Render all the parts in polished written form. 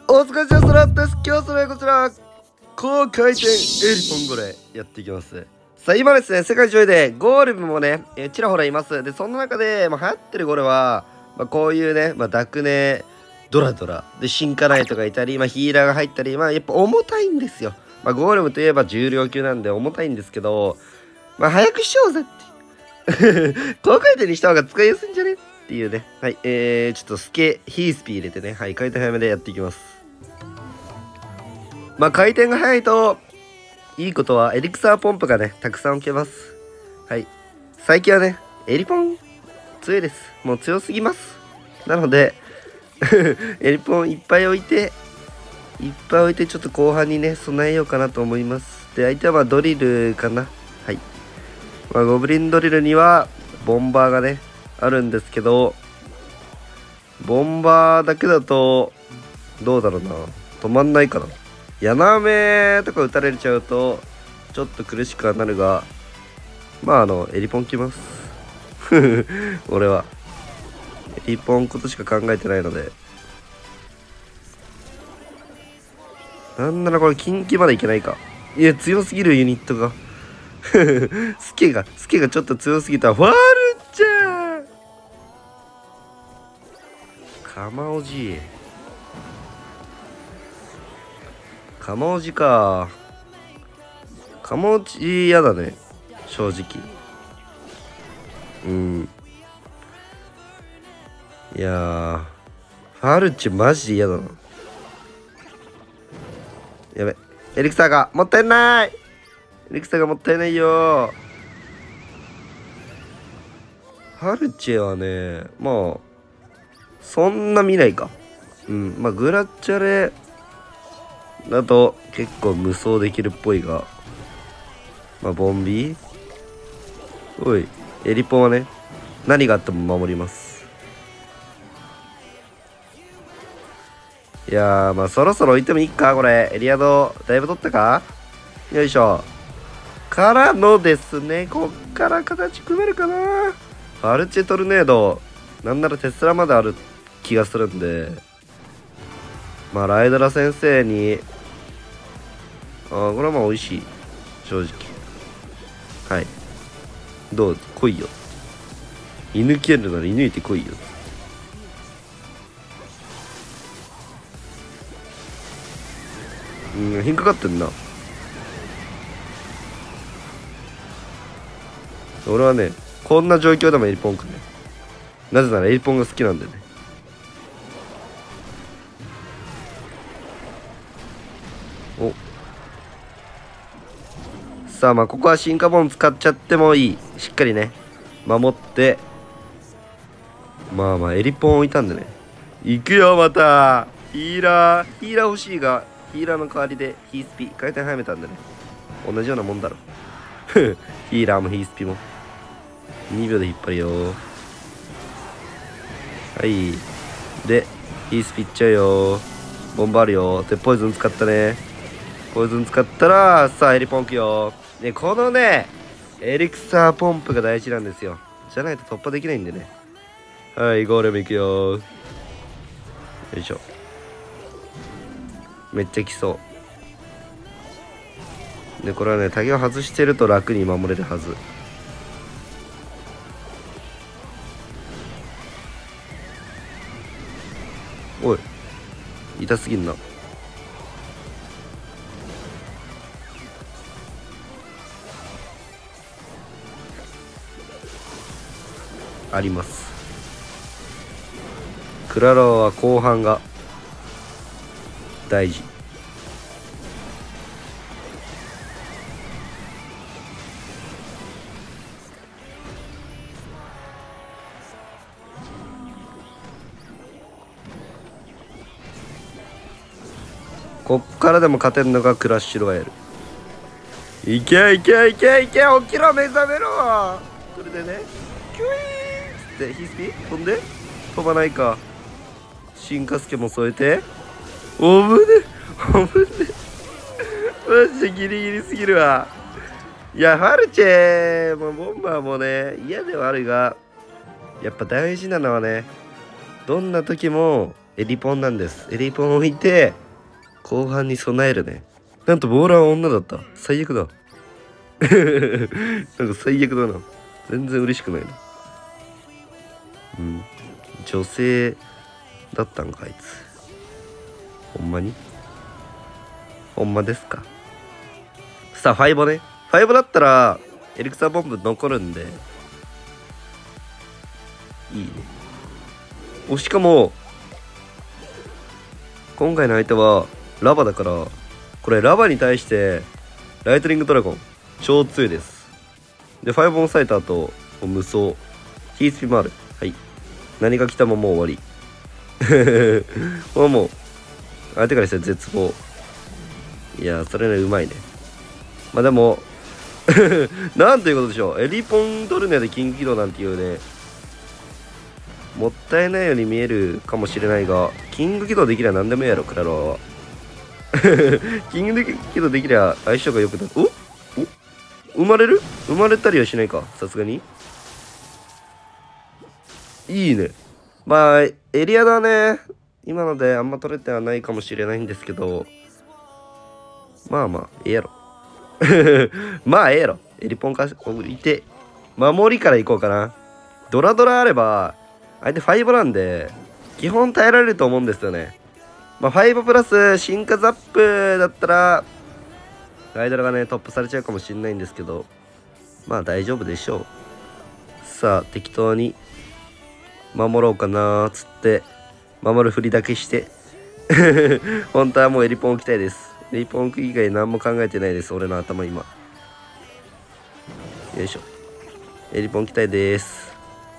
お疲れ様です。今日それはこちら高回転エリポンゴレやっていきます。さあ今ですね、世界中でゴーレムもね、ちらほらいます。でその中で、流行ってるゴーレは、こういうね、ダクネドラドラで進化ナイトがいたり、ヒーラーが入ったり、やっぱ重たいんですよ。ゴーレムといえば重量級なんで重たいんですけど、早くしようぜっていう高回転にした方が使いやすいんじゃねっていうね。はい、ちょっとヒースピー入れてね、はい、回転早めでやっていきます。回転が速いといいことはエリクサーポンプがねたくさん置けます。はい、最近はねエリポン強いです。もう強すぎます。なのでエリポンいっぱい置いてちょっと後半にね備えようかなと思います。で相手はドリルかな。はい、ゴブリンドリルにはボンバーがねあるんですけど、ボンバーだけだとどうだろうな、止まんないかな。ヤナメとか打たれちゃうとちょっと苦しくはなるが、エリポンきます俺はエリポンことしか考えてないので、なんならこれ近畿までいけないか。いや強すぎるユニットがスケがちょっと強すぎた。ファールちゃんかまおじかまおじか。かまおじ嫌だね正直。いやーファルチマジで嫌だな。やべ、エリクサーがもったいない。エリクサーがもったいないよ。ファルチェはねそんな見ないか。グラッチャレだと結構無双できるっぽいが、ボンビーおいエリポンはね何があっても守ります。いやーそろそろ置いてもいいか。これエリアドだいぶ取ったか。よいしょからのですね、こっから形組めるかな。ファルチェトルネードなんならテスラまである気がするんで、ライドラ先生にこれは美味しい正直。はい、どうぞ来いよ。射抜けるなら射抜いて来いよ。引っかかってんな。俺はねこんな状況でもエリポンくね。なぜならエリポンが好きなんでね。おさあここは進化ボン使っちゃってもいい。しっかりね守って、エリポン置いたんでね。行くよまた。ヒーラー欲しいが、ヒーラーの代わりでヒースピ回転早めたんでね、同じようなもんだろヒーラーもヒースピも2秒で引っ張るよ。はいでヒースピっちゃうよ。ボンバーあるよ。でポイズン使ったね。ポイズン使ったらさあエリポンくよ。ねこのねエリクサーポンプが大事なんですよ。じゃないと突破できないんでね。はいゴーレムいくよ。よいしょ。めっちゃ来そうで、これはねタゲを外してると楽に守れるはず。おい痛すぎんな。あります。クラロワは後半が大事。こっからでも勝てるのがクラッシュロワイヤル。いけいけいけいけ起きろ目覚めろ。これでねキュイーンってヒースピ飛んで飛ばないか。進化スケも添えておぶねマジでギリギリすぎるわ。いやファルチェもボンバーもね嫌ではあるが、やっぱ大事なのはねどんな時もエリポンなんです。エリポン置いて後半に備えるね。なんとボーラーは女だった。最悪だ。なんか最悪だな。全然嬉しくないな。うん。女性だったんかあいつ。ほんまに？ほんまですか？さあファイボね。ファイボだったらエリクサーボンブ残るんでいいね。お、しかも今回の相手はラバだから、これラバに対してライトニングドラゴン超強いです。でファイボン抑えた後無双ヒースピもある。はい、何が来たももう終わり。もう相手からしたら絶望。いやそれねうまいね。まあでもなんということでしょう。エリポンドルネでキング起動なんていうね、もったいないように見えるかもしれないが、キング起動できりゃ何でもいいやろクラロワは。キング起動できりゃ相性が良くなる。お生まれたりはしないか、さすがに。いいね。まあエリアだね、今のであんま取れてはないかもしれないんですけど、まあまあええやろ。まあええやろ。エリポンか置いて守りからいこうかな。ドラドラあれば相手5なんで基本耐えられると思うんですよね。まあ5プラス進化ザップだったらライドラがねトップされちゃうかもしれないんですけど、まあ大丈夫でしょう。さあ適当に守ろうかなーっつって守るふりだけして本当はもうエリポン置きたいです。エリポン置く以外何も考えてないです、俺の頭今。よいしょ、エリポン置きたいです。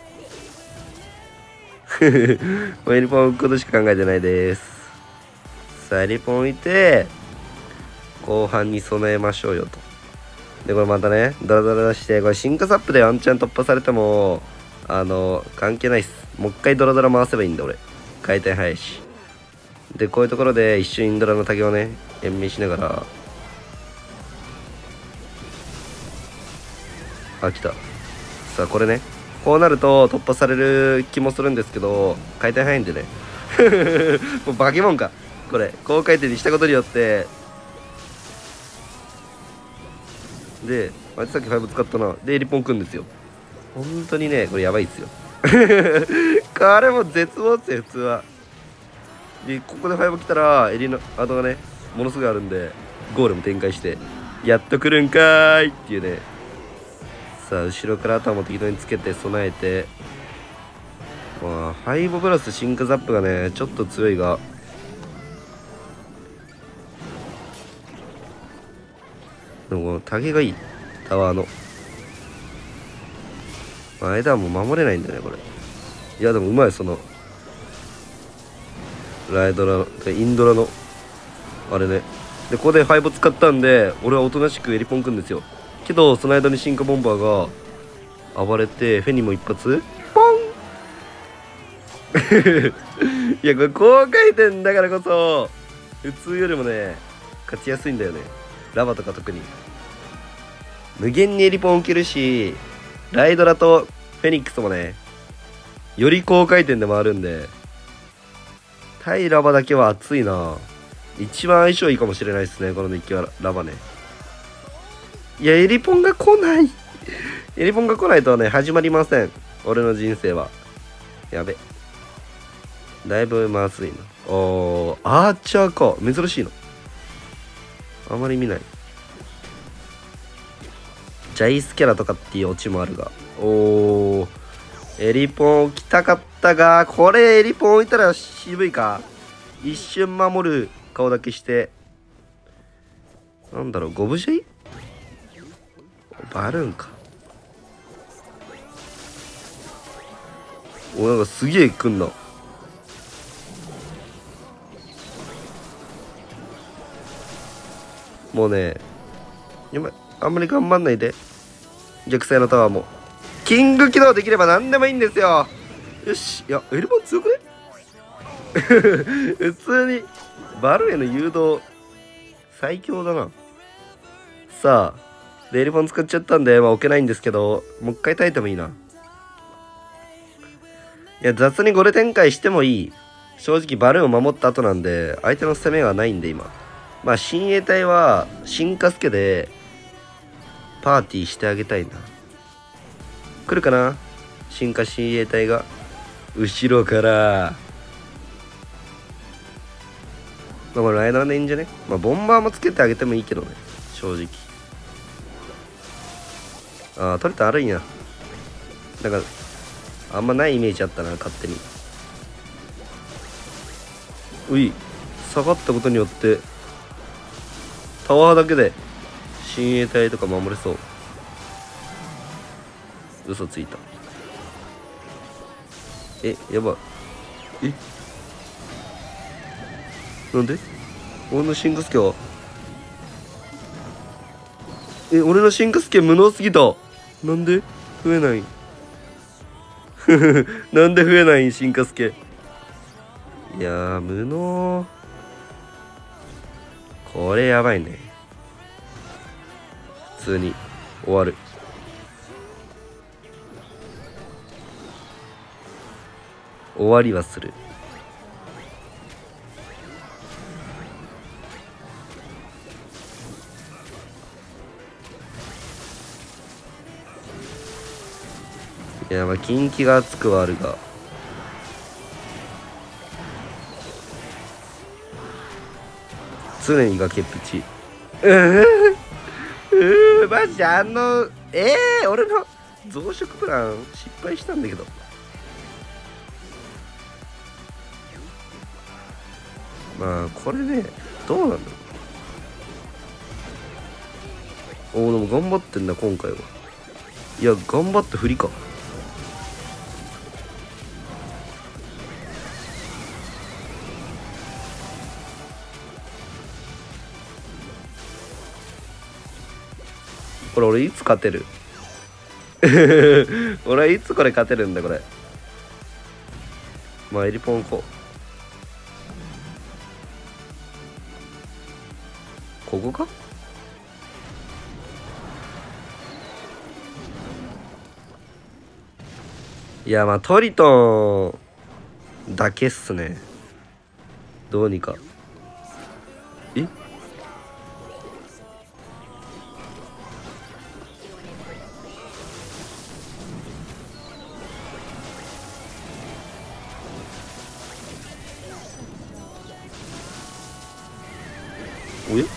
もうエリポン置くことしか考えてないです。さあエリポン置いて後半に備えましょうよと。でこれまたねドラドラして、これ進化サップでワンチャン突破されても関係ないっす。もう一回ドラドラ回せばいいんだ俺。回転早いし。でこういうところで一瞬インドラの竹をね延命しながら、あ来た。さあこれねこうなると突破される気もするんですけど、回転早いんでね。もう化け物かこれ。高回転にしたことによってであいつさっき5使ったな。でエリポンくんですよ。本当にねこれやばいっすよ。これも絶望っすよ普通は。でここで5来たらエリの後がねものすごいあるんで、ゴールも展開してやっと来るんかーいっていうね。さあ後ろから頭も適当につけて備えて、まあ5プラス進化ザップがねちょっと強いが、でもこのタゲがいい。タワーの間はもう守れないんだよねこれ。いやでもうまい、そのライドラインドラのあれね。でここで5使ったんで俺はおとなしくエリポンくんですよ。けどその間に進化ボンバーが暴れてフェニも一発ポン。いやこれ高回転だからこそ普通よりもね勝ちやすいんだよね。ラバとか特に無限にエリポン置けるし、ライドラとフェニックスもねより高回転で回るんで、対ラバだけは熱いな。一番相性いいかもしれないですねこのデッキはラバね。いやエリポンが来ない。エリポンが来ないとね始まりません俺の人生は。やべ、だいぶまずいな。おーアーチャーか、珍しいの。あまり見ない。ジャイスキャラとかっていうオチもあるが、おーエリポン置きたかったが、これエリポン置いたら渋いか。一瞬守る顔だけして、なんだろう、ゴブジェイバルーンか。お、なんかすげえ来んな。もうね今あんまり頑張んないで。逆サイのタワーもキング起動できれば何でもいいんですよ。よし。いやエリポン強くね。普通にバルへの誘導最強だな。さあでエリポン使っちゃったんで置けないんですけど、もう一回耐えてもいいな。いや雑にゴレ展開してもいい。 正直バルーンを守った後なんで相手の攻めがないんで今。まあ親衛隊は新カスケでパーティーしてあげたいな。来るかな、新化親衛隊が後ろから。まあこれライダーでいいんじゃね。まあボンバーもつけてあげてもいいけどね、正直。ああ、取れた悪いな。なんかあんまないイメージあったな、勝手に。うい、下がったことによってタワーだけで親衛隊とか守れそう。嘘ついた。やばい。なんで俺のシングスケは俺のシングスケ無能すぎた。なんで増えないなんで増えないシンカスケ。いやー無能、これやばいね。普通に終わる。終わりはする。いやまあ近畿が熱くはあるが、常に崖っぷち。マジ俺の増殖プラン失敗したんだけど。まあこれね、どうなんだろう。でも頑張ってんだ今回は。いや頑張って振りか。これ俺いつ勝てる俺はいつこれ勝てるんだこれ。まあエリポンここか。いやまあトリトンだけっすね。どうにか。おや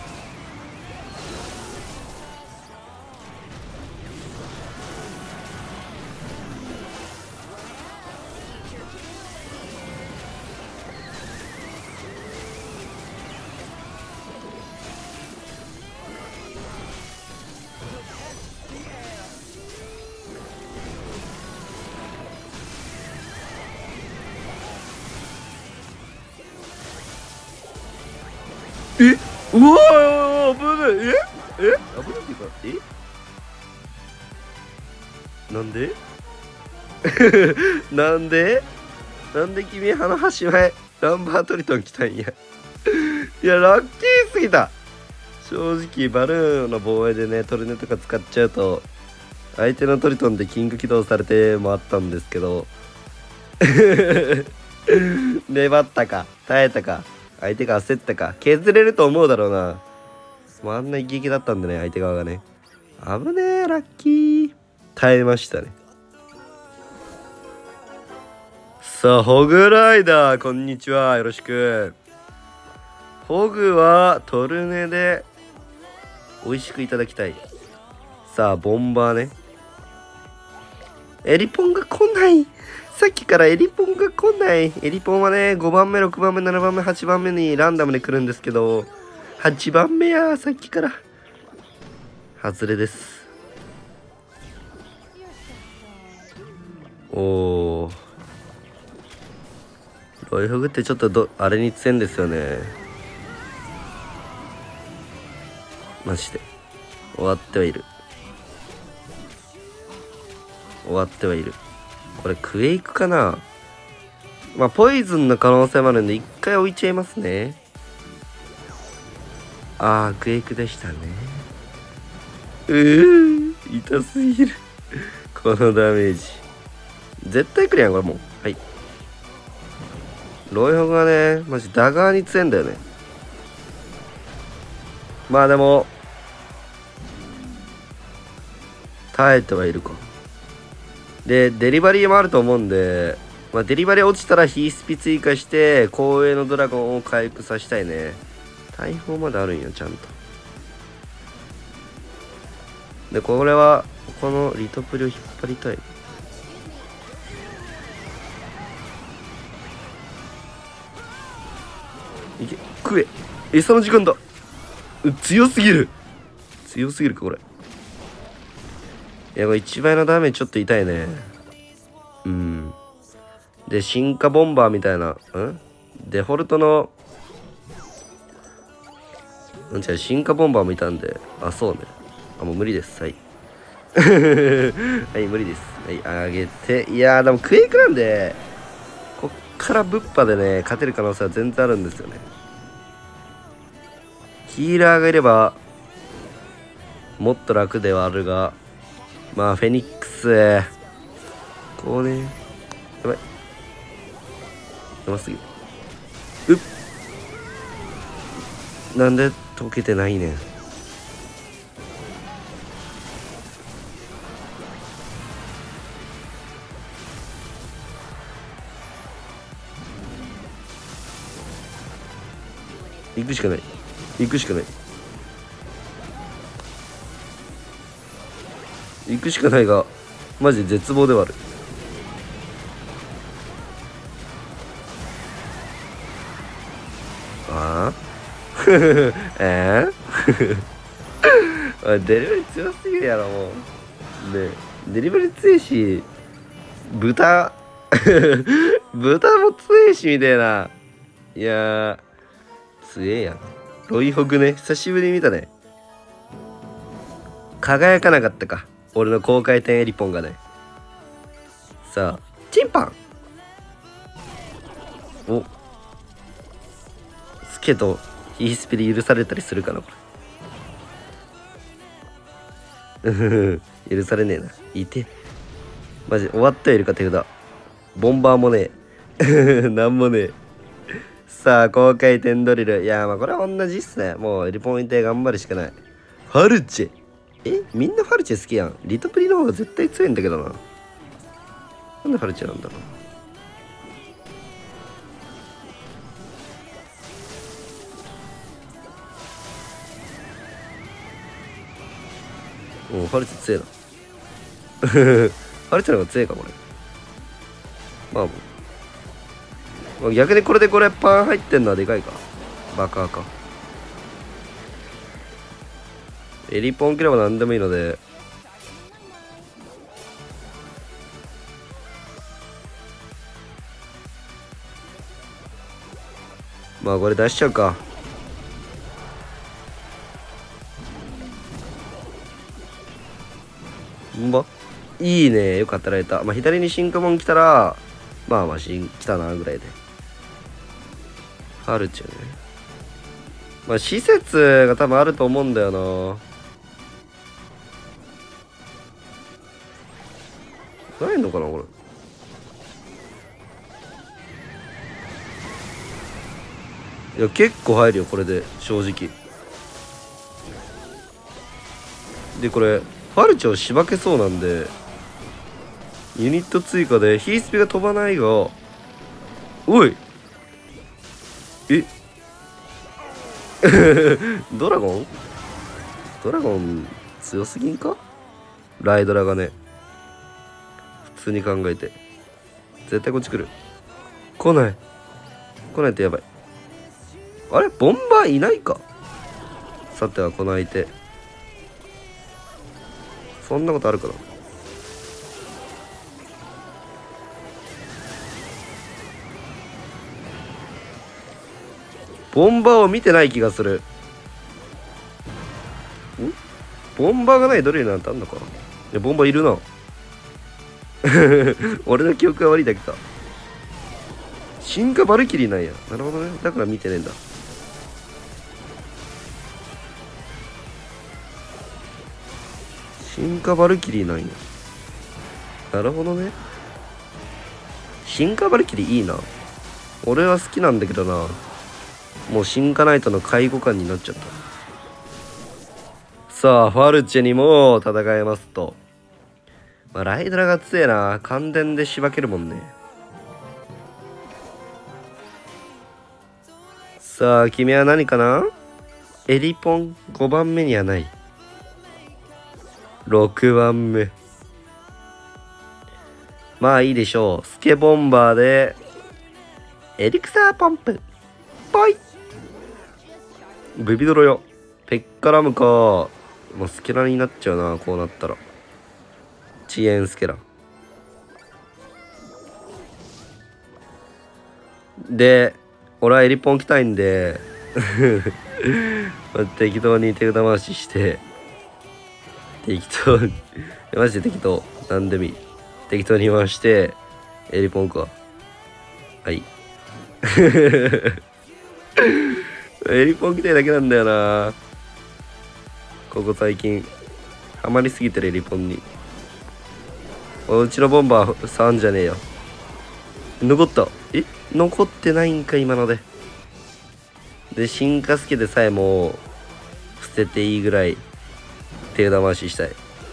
うわー危ない。危ないっていうかなんでなんで君花端前ランバートリトン来たんやいやラッキーすぎた。正直バルーンの防衛でねトルネとか使っちゃうと相手のトリトンでキング起動されてもあったんですけど粘ったか耐えたか相手が焦ったか削れると思うだろうな。もうあんな一撃だったんでね相手側がね。危ねえラッキー。耐えましたね。さあホグライダーこんにちは、よろしく。ホグはトルネで美味しくいただきたい。さあボンバーね。エリポンが来ない。さっきからエリポンが来ない。エリポンはね5番目6番目7番目8番目にランダムで来るんですけど8番目やさっきから外れです。おーロイフグってちょっとあれに強いんですよねマジで。終わってはいるこれクエイクかな。まあポイズンの可能性もあるんで一回置いちゃいますね。あークエイクでしたね。痛すぎるこのダメージ絶対クリアこれもう。はいロイホグがね、マジダガーに強いんだよね。まあでも、耐えてはいるか。で、デリバリーもあると思うんで、まあ、デリバリー落ちたらヒースピ追加して、後衛のドラゴンを回復させたいね。大砲まであるんよ、ちゃんと。で、これは、このリトプリを引っ張りたい。いけ、食え。餌の時間だ。強すぎる。強すぎるか、これ。いや、これ1倍のダメージちょっと痛いね。うん。で、進化ボンバーみたいな。デフォルトの、違う、進化ボンバーもいたんで。あ、そうね。あ、もう無理です。はい。はい、無理です。はい、上げて。いやー、でもクエイクなんで、こっからブッパでね、勝てる可能性は全然あるんですよね。ヒーラーがいれば、もっと楽ではあるが、まあ、フェニックス、こうね、やばい。やばすぎる。なんで溶けてないねん。行くしかない。行くしかない。行くしかないが、マジで絶望ではある。ああデリバリー強すぎるやろ、もう。で、デリバリー強いし、豚豚も強いし、みたいな。いやー、強えやん。ロイホグね、久しぶりに見たね。輝かなかったか。俺の高回転エリポンがね。さあ、チンパンおスケとヒースピで許されたりするかな、これ。許されねえな。いて。マジ、終わったよ、いるか、手札。ボンバーもねえ。なんもねえ。さあ、高回転ドリル。いやまあこれは同じっすね。もう、リポイントで頑張るしかない。ファルチェ。みんなファルチェ好きやん。リトプリの方が絶対強いんだけどな。なんでファルチェなんだろう。ファルチェ強いな。ファルチェの方が強いか、これ。まあもう。逆にこれでこれパン入ってんのはでかいか。バカか。エリポン切れば何でもいいので。まあこれ出しちゃうか。いいね。よく働いた。まあ左に進化モン来たら、まあまあ来たなぐらいで。ファルチェね。まあ施設が多分あると思うんだよな。ないのかなこれ。いや結構入るよこれで正直。でこれファルチェをしばけそうなんでユニット追加でヒースピが飛ばないが、おいドラゴン強すぎんか。ライドラがね、普通に考えて絶対こっち来る。来ないとやばい。あれボンバーいないか。さてはこの相手、そんなことあるかな。ボンバーを見てない気がする。ボンバーがないドリルなんてあんのか。いやボンバーいるな。俺の記憶が悪いだけか。進化バルキリーなんや。なるほどね。だから見てねえんだ。進化バルキリーなんや。なるほどね。進化バルキリーいいな。 俺は好きなんだけどな。もうシンカナイトの介護官になっちゃった。さあファルチェにも戦えますと。まあ、ライドラが強えな。感電でしばけるもんね。さあ君は何かな。エリポン5番目にはない。6番目。まあいいでしょう。スケボンバーでエリクサーポンプぽい。ビビドロよ。ペッカラムか。もうスケラになっちゃうな、こうなったら。遅延スケラで、俺はエリポン来たいんで適当に手札回しして適当にマジで適当なんでもいい。適当に回してエリポンか。はいエリポン来たいだけなんだよな。ここ最近ハマりすぎてるエリポンに。うちのボンバー3じゃねえよ。残った。残ってないんか今ので。で進化スケでさえも捨てていいぐらい手札回ししたい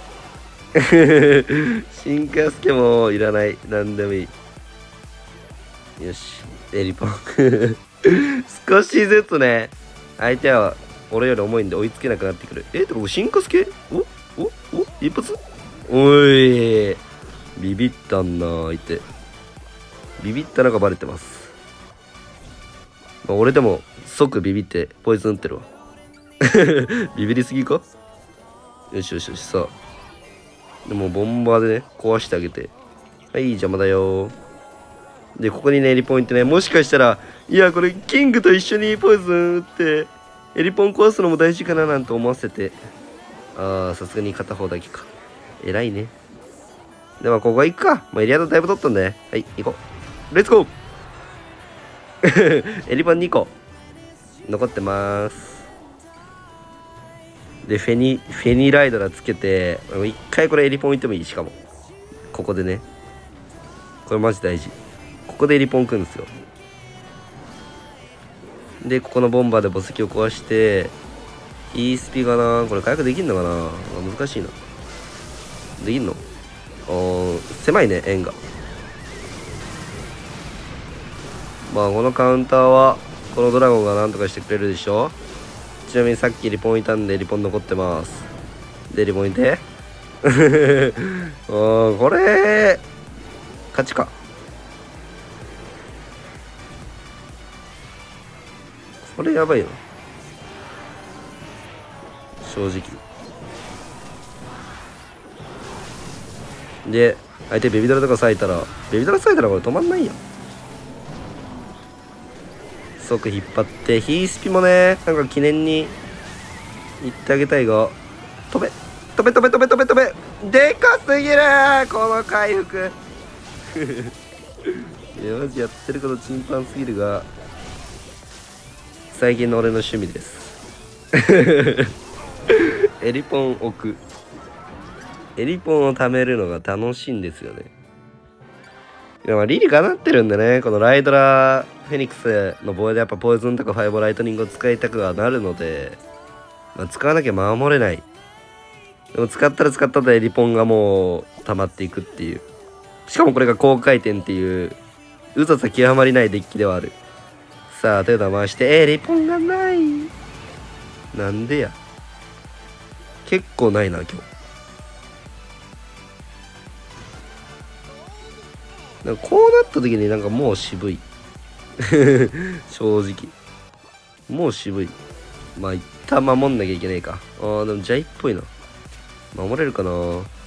進化スケもいらない。なんでもいい。よしエリポン少しずつね相手は俺より重いんで追いつけなくなってくる。ってか進化スケ一発。おいビビったんな相手。ビビったのがバレてます。まあ、俺でも即ビビってポイズン打ってるわビビりすぎか。よしよしよし。さあでもボンバーでね壊してあげて。はい邪魔だよ。でここにねエリポンってね、もしかしたらいやこれキングと一緒にポイズン打ってエリポン壊すのも大事かななんて思わせて、さすがに片方だけか。偉いね。でもここ行くか。もうエリアドだいぶ取ったんで、ね、はい行こう。レッツゴーエリポン2個残ってます。でフェニライドラつけて一回これエリポン置いてもいい。しかもここでね、これマジ大事。ここでエリポンくんですよ。でここのボンバーで墓石を壊してイースピがな。これ回復できんのかな。難しいな。できんの。狭いね円が。まあこのカウンターはこのドラゴンがなんとかしてくれるでしょ。ちなみにさっきリポンいたんでリポン残ってます。でリポンいてこれ勝ちか。これやばいよ正直。で相手ベビドラとか咲いたらこれ止まんないよ。即引っ張ってヒースピもねなんか記念に言ってあげたいが、飛べでかすぎるこの回復いやマジやってることチンパンすぎるが最近の俺の趣味ですエリポン置く。エリポンを貯めるのが楽しいんですよね。いやまあリリかなってるんでね、このライドラフェニックスの防衛でやっぱポイズンとかファイボライトニングを使いたくはなるので、まあ、使わなきゃ守れない。でも使ったらエリポンがもう溜まっていくっていう。しかもこれが高回転っていううざさ極まりないデッキではある。さあ手札回してエリポンがない。なんでや。結構ないな今日。なんかこうなった時になんかもう渋い正直もう渋い。まあ一旦守んなきゃいけないか。でもジャイっぽいな。守れるかな。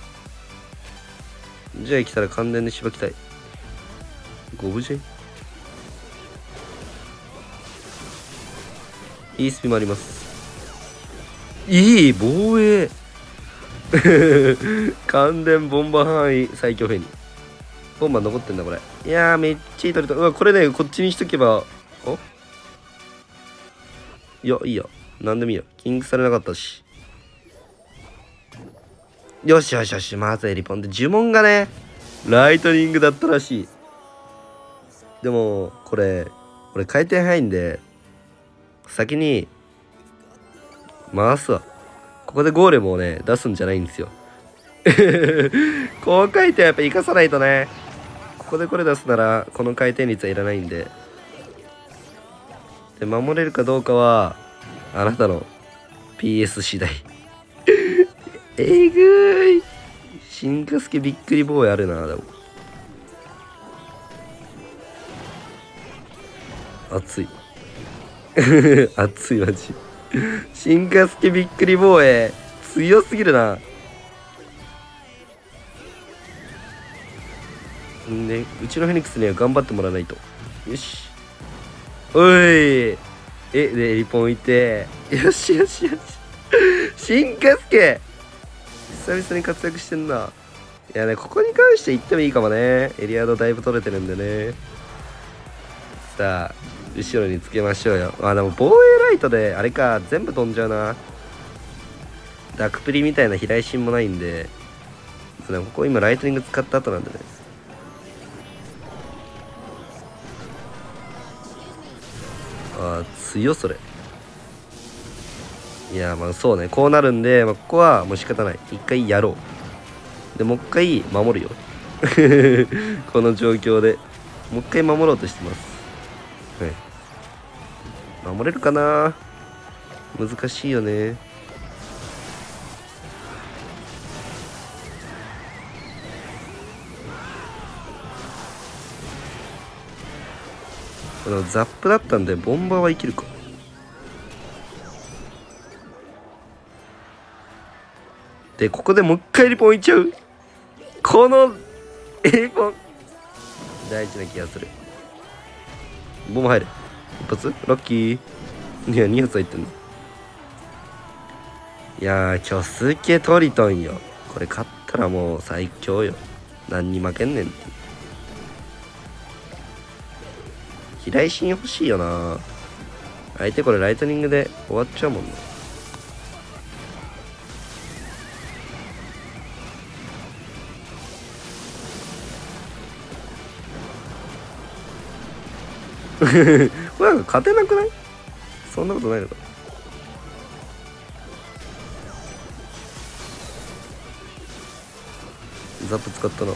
ジャイ来たら完全にしばきたい。ゴブジャイいいスピもあります。いい防衛感電ボンバー範囲最強フェニー。ボンバー残ってんだこれ。いやーめっちゃいい取れた。うわこれねこっちにしとけばいやいいやなんでもいいや。キングされなかったし。よしよしよし。まずエリポンで呪文がねライトニングだったらしい。 でもこれ俺回転早いんで先に回すわ。ここでゴーレムをね出すんじゃないんですよ。高回転はやっぱ生かさないとね。ここでこれ出すならこの回転率はいらないんで。で守れるかどうかはあなたの PS 次第。えぐい。進化スケびっくりボーイあるな。でも熱い。熱いマジ。進化スケびっくり防衛強すぎるな。んでうちのフェニックスには頑張ってもらわないと。よし。おいでリポンいて、よしよしよし。進化スケ久々に活躍してんな。いやね、ここに関して言ってもいいかもね。エリアードだいぶ取れてるんでね。さあ後ろにつけましょうよ。あでも防衛ライトであれか全部飛んじゃうな。ダクプリみたいな飛来心もないんで、ここ今ライトニング使った後なんでね。あ強それ。いやまあそうね、こうなるんで、ここはもう仕方ない。一回やろう。でもう一回守るよ。この状況でもう一回守ろうとしてます。はい、守れるかな。難しいよね。ザップだったんでボンバーは生きるか。でここでもう一回リポンいっちゃう。このリポン大事な気がする。ボム入る。一発ラッキー。いや2発入ってんの。いやー今日すっげえトリトンよ。これ勝ったらもう最強よ。何に負けんねんって。飛来心欲しいよな。相手これライトニングで終わっちゃうもんね。これなんか勝てなくない？そんなことないのか。ザップ使ったな。い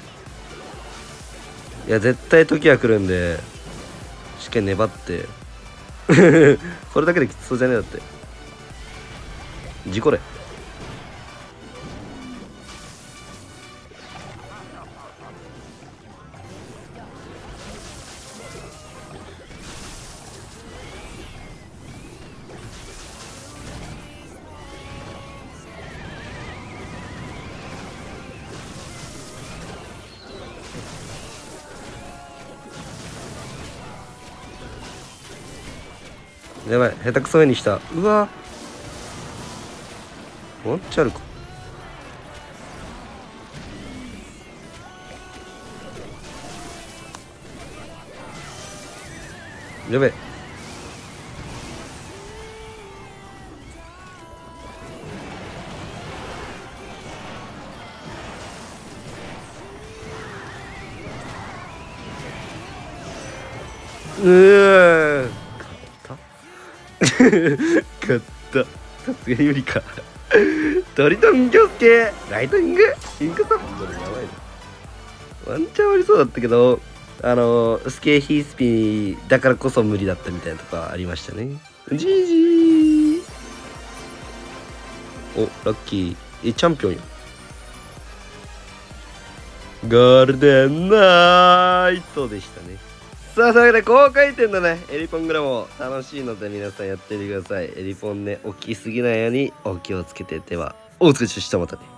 や絶対時は来るんでしっかり粘って。これだけできつそうじゃねえだって。事故れ。やばい下手くそにした。うわワンチャルか。やべえ。勝った。さすがに無理か。トリトンキョスケライトニングシンクサこれやばいな。ワンチャンありそうだったけどスケヒースピーだからこそ無理だったみたいなとかありましたね。じーじー。おラッキー。チャンピオンよ。ゴールデンナイトでしたね。さあというわけで高回転のねエリポングラも楽しいので皆さんやってみてください。エリポンね大きすぎないようにお気をつけて。ではお疲れ様でした。またね。